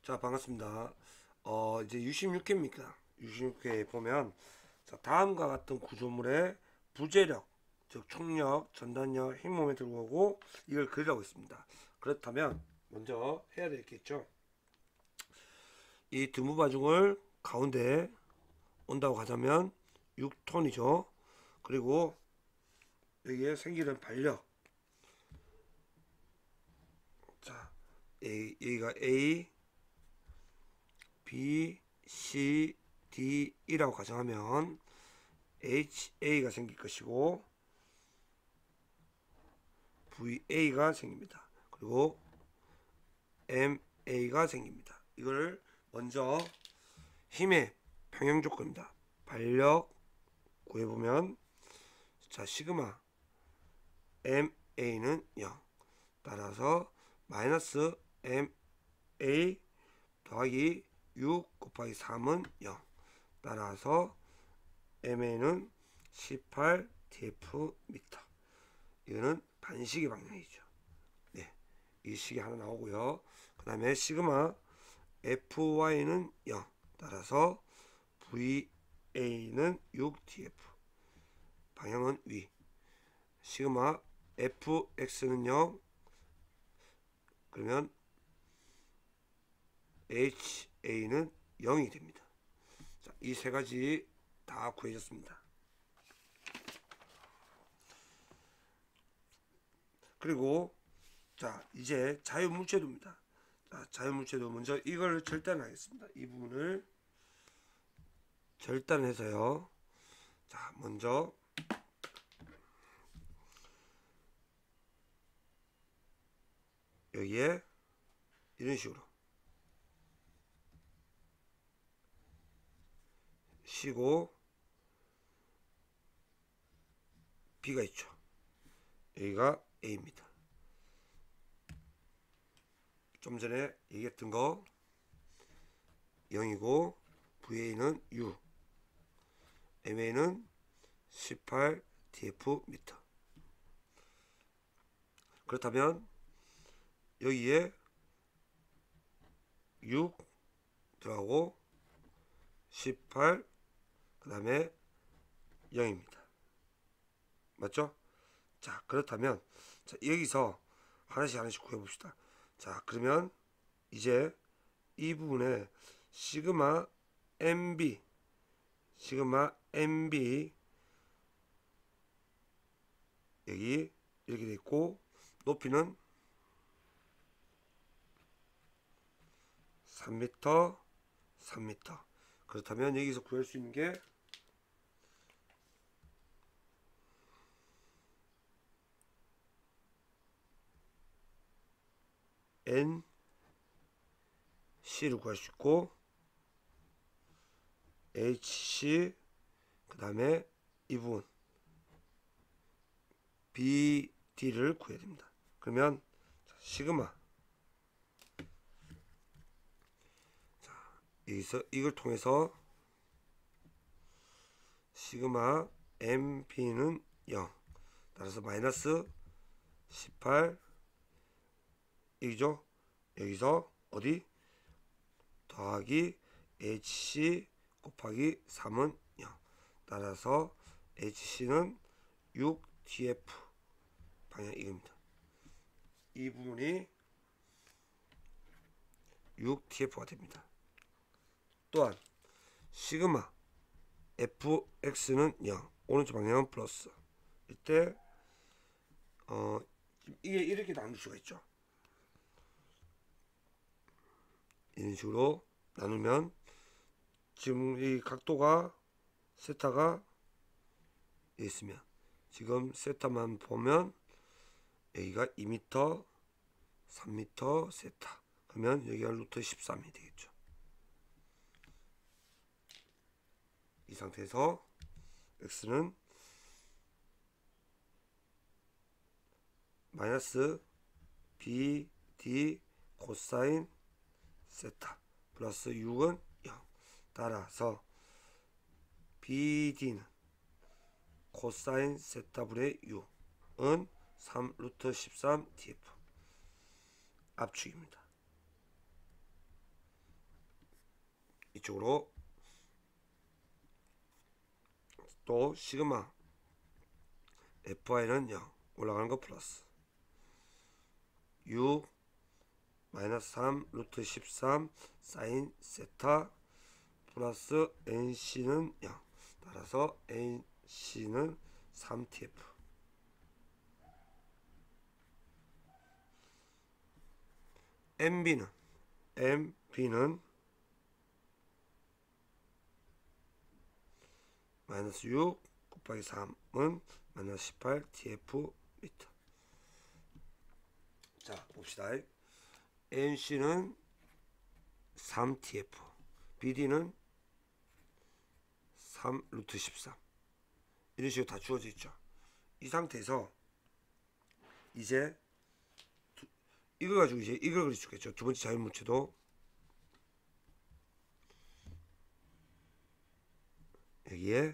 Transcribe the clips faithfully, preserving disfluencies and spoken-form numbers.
자, 반갑습니다. 어, 이제 육십육 회입니다. 육십육 회에 보면, 자, 다음과 같은 구조물의 부재력, 즉 총력, 전단력, 힘 모멘트를 보고 이걸 그리라고 했습니다. 그렇다면 먼저 해야 될 게 있죠. 이 드무바중을 가운데 온다고 가자면 육 톤이죠. 그리고 여기에 생기는 발력, 자, A, 여기가 A, B, C, D, E라고 가정하면 H, A가 생길 것이고 V, A가 생깁니다. 그리고 M, A가 생깁니다. 이걸 먼저 힘의 평형 조건입니다. 발력 구해보면, 자, 시그마 M, A는 영, 따라서 마이너스 M, A 더하기 육 곱하기 삼은 영, 따라서 엠에이는 십팔 디에프 미터. 이거는 반시계 방향이죠. 네, 이 시계 하나 나오고요. 그 다음에 시그마 에프와이는 영, 따라서 브이에이는 육 디에프, 방향은 위. 시그마 에프엑스는 영, 그러면 에이치에이는 영이 됩니다. 자, 이 세 가지 다 구해졌습니다. 그리고 자, 이제 자유물체도입니다. 자, 자유물체도 먼저 이걸 절단하겠습니다. 이 부분을 절단해서요. 자, 먼저 여기에 이런 식으로 C고 B가 있죠. 여기가 A입니다. 좀 전에 얘기했던 거 영이고 브이에이는 육, 엠에이는 십팔 디에프 미터. 그렇다면 여기에 육 들어가고 십팔, 그 다음에 영입니다. 맞죠? 자, 그렇다면 자, 여기서 하나씩 하나씩 구해봅시다. 자, 그러면 이제 이 부분에 시그마 엠비, 시그마 엠비 여기 이렇게 돼 있고, 높이는 삼 미터, 삼 미터. 그렇다면 여기서 구할 수 있는 게 엔 씨를 구할 수 있고, 에이치 씨, 그 다음에 이 부분 비 디를 구해야 됩니다. 그러면 자, 시그마, 자, 여기서 이걸 통해서 시그마 엠비는 영, 따라서 마이너스 십팔 이죠. 여기서 어디 더하기 에이치씨 곱하기 삼은 영, 따라서 에이치씨는 육 디에프, 방향 이겁니다. 이 부분이 육 디에프가 됩니다. 또한 시그마 에프엑스는 영, 오른쪽 방향은 플러스. 이때 어 이게 이렇게 나눌 수가 있죠. 이런 식으로 나누면 지금 이 각도가 세타가 있으면, 지금 세타만 보면 여기가 이 미터, 삼 미터 세타, 그러면 여기가 루트 십삼이 되겠죠. 이 상태에서 x는 마이너스 bd 코사인 세타 플러스 육은 영, 따라서 비디는 코사인 세타분의 육은 삼 루트 십삼 디에프, 압축입니다. 이쪽으로 또 시그마 에프와이는 영 올라가는 거 플러스 육 마이너스 삼 루트 십삼 사인 세타 플러스 엔씨는 영 따라서 엔씨는 삼 티에프 엠비는 엠비는 마이너스 육 곱하기 삼은 마이너스 십팔 티에프 미터. 자 봅시다. 엔씨는 삼 티에프 비디는 삼 루트 십삼 이런 식으로 다 주어져 있죠. 이 상태에서 이제 두, 이거 가지고 이제 이걸 그릴 수 있겠죠. 두 번째 자연물체도 여기에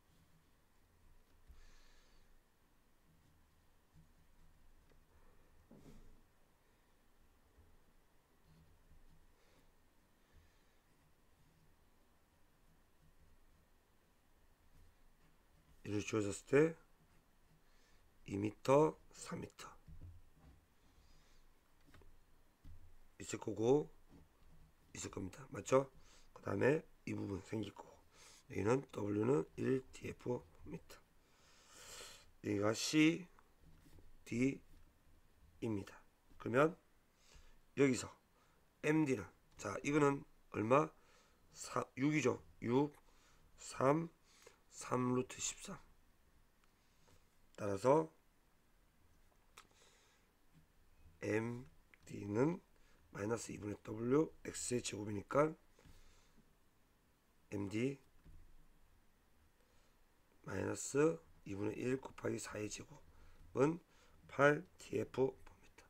이렇게 주어졌을 때 이 미터 삼 미터 있을 거고 있을 겁니다. 맞죠? 그 다음에 이 부분 생길 거고 여기는 W는 일 티에프 미터 여기가 C, D입니다. 그러면 여기서 엠디는 자 이거는 얼마? 사, 육이죠. 육, 삼, 삼 루트 십삼 따라서 엠디는 마이너스 이분의 W X의 제곱이니까 엠디 마이너스 이분의 일 곱하기 사의 제곱은 팔 티에프 봅니다.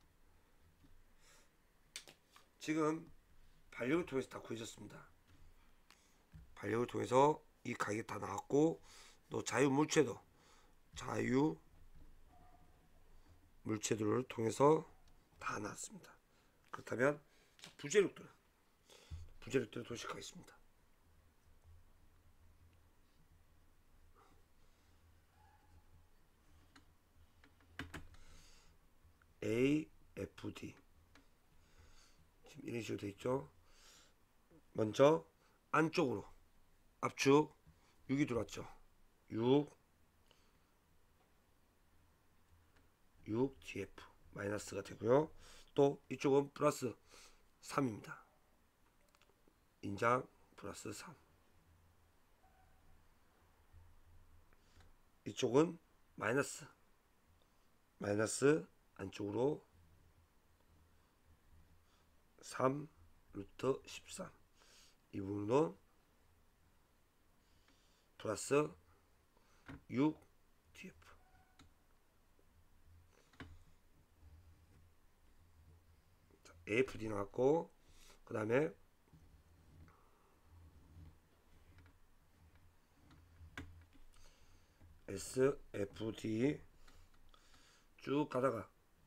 지금 반력을 통해서 다 구해졌습니다. 반력을 통해서 이 가격이 다 나왔고 또 자유물체도 자유 물체들을 통해서 다 나왔습니다. 그렇다면 부재력들은 부재력들을 도식하겠습니다. A, F, D 지금 이런 식으로 되어 있죠. 먼저 안쪽으로 압축 육이 들어왔죠. 육, 육 티에프 마이너스가 되고요. 또 이쪽은 플러스 삼입니다. 인장 플러스 삼. 이쪽은 마이너스 마이너스 안쪽으로 삼 루트 십삼 이 부분은 플러스 육 티에프 에이에프디 나왔고 그 다음에 에스에프디 쭉 가다가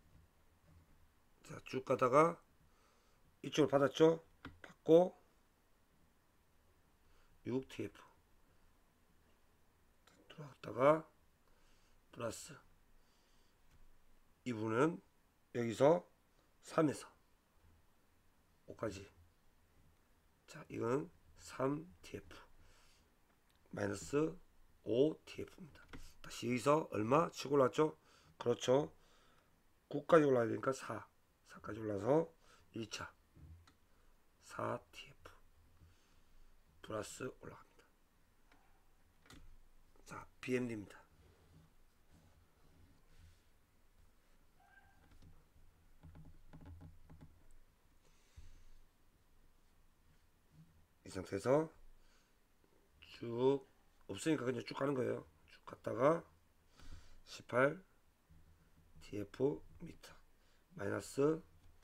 자, 쭉 가다가 이쪽을 받았죠. 받고 육 티에프 들어왔다가 플러스 이 부분은 여기서 삼에서 오까지 자 이건 삼 티에프 마이너스 오 티에프입니다. 다시 여기서 얼마 치고 올랐죠? 그렇죠. 구까지 올라야 되니까 사 사까지 올라서 일 차 사 티에프 플러스 올라갑니다. 자 비엠디입니다. 이 상태에서 쭉 없으니까 그냥 쭉 가는 거예요. 쭉 갔다가 십팔 티에프 미터 마이너스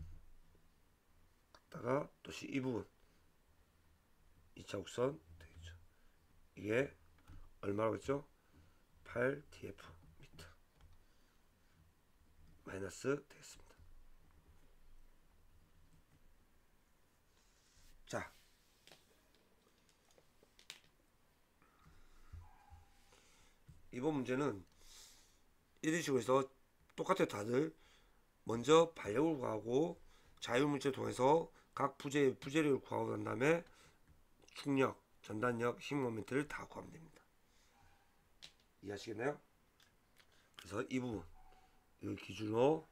갔다가 또시 이 부분 이 차 곡선 되겠죠. 이게 얼마라고 했죠? 팔 티에프 미터 마이너스 되겠습니다. 자 이번 문제는 이런 식으로 해서 똑같아요. 다들 먼저 반력을 구하고 자유물질 통해서 각 부재의 부재력을 구하고 난 다음에 충력, 전단력, 힘 모멘트를 다 구하면 됩니다. 이해하시겠나요? 그래서 이 부분 이걸 기준으로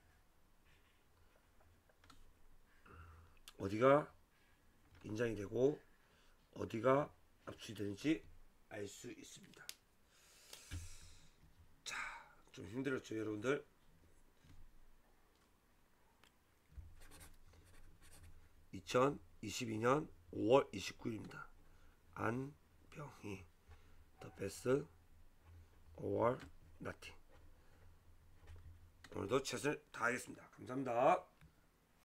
어디가 인장이 되고 어디가 압축이 되는지 알 수 있습니다. 자, 좀 힘들었죠, 여러분들? 이천이십이 년 오월 이십구일입니다. 안병희 The best or nothing. 오늘도 최선을 다하겠습니다. 감사합니다.